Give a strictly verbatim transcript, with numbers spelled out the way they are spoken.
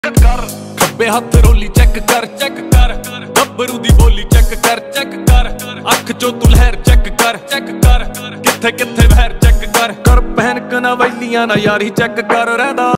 कर खब्बे हथ रोली चेक कर चेक कर गब्बरू दी बोली चेक कर चेक कर अख चो तू लहर चेक कर चेक कर किथे किथे बहर चेक कर कर पहन कना वैलियां ना यारी चेक कर रहदा।